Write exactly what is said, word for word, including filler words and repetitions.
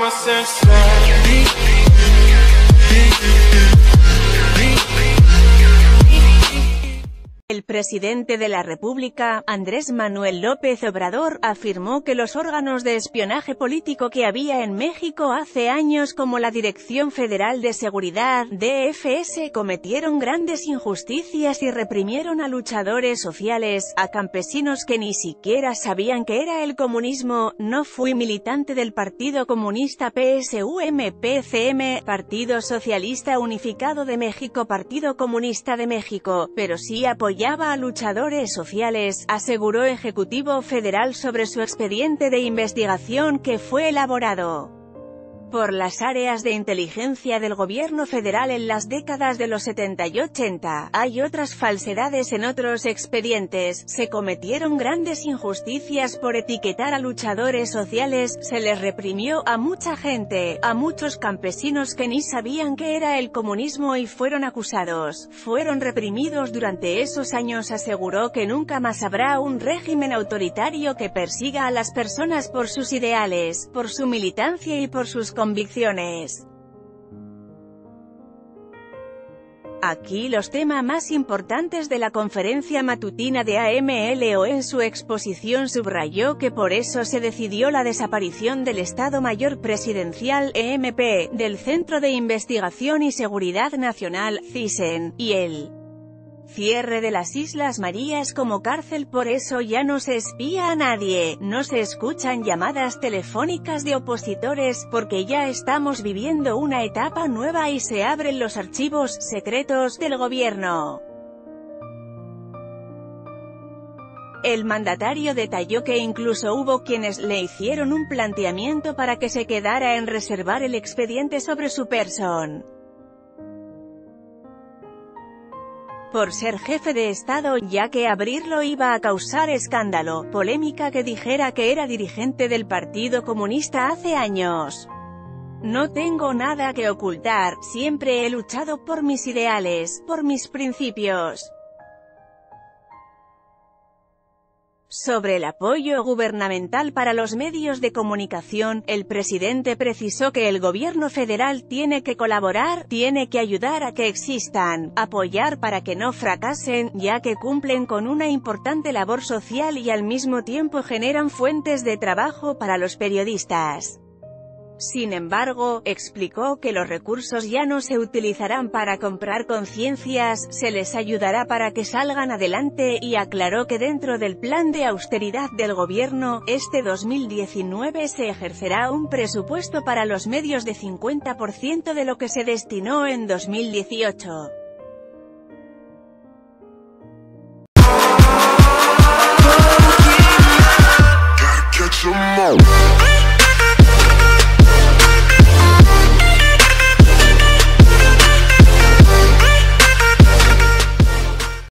El presidente de la República, Andrés Manuel López Obrador, afirmó que los órganos de espionaje político que había en México hace años, como la Dirección Federal de Seguridad, D F S, cometieron grandes injusticias y reprimieron a luchadores sociales, a campesinos que ni siquiera sabían que era el comunismo. No fui militante del Partido Comunista P S U M P C M, Partido Socialista Unificado de México, Partido Comunista de México, pero sí apoyé a luchadores sociales, aseguró Ejecutivo Federal sobre su expediente de investigación que fue elaborado por las áreas de inteligencia del gobierno federal en las décadas de los setenta y ochenta. Hay otras falsedades en otros expedientes. Se cometieron grandes injusticias por etiquetar a luchadores sociales, se les reprimió a mucha gente, a muchos campesinos que ni sabían qué era el comunismo y fueron acusados, fueron reprimidos durante esos años. Aseguró que nunca más habrá un régimen autoritario que persiga a las personas por sus ideales, por su militancia y por sus convicciones. Aquí los temas más importantes de la conferencia matutina de A M L O. En su exposición subrayó que por eso se decidió la desaparición del Estado Mayor Presidencial, E M P, del Centro de Investigación y Seguridad Nacional, CISEN, y el cierre de las Islas Marías como cárcel. Por eso ya no se espía a nadie, no se escuchan llamadas telefónicas de opositores, porque ya estamos viviendo una etapa nueva y se abren los archivos secretos del gobierno. El mandatario detalló que incluso hubo quienes le hicieron un planteamiento para que se quedara en reservar el expediente sobre su persona, por ser jefe de Estado, ya que abrirlo iba a causar escándalo, polémica, que dijera que era dirigente del Partido Comunista hace años. No tengo nada que ocultar, siempre he luchado por mis ideales, por mis principios. Sobre el apoyo gubernamental para los medios de comunicación, el presidente precisó que el gobierno federal tiene que colaborar, tiene que ayudar a que existan, apoyar para que no fracasen, ya que cumplen con una importante labor social y al mismo tiempo generan fuentes de trabajo para los periodistas. Sin embargo, explicó que los recursos ya no se utilizarán para comprar conciencias, se les ayudará para que salgan adelante, y aclaró que dentro del plan de austeridad del gobierno, este dos mil diecinueve se ejercerá un presupuesto para los medios de cincuenta por ciento de lo que se destinó en dos mil dieciocho.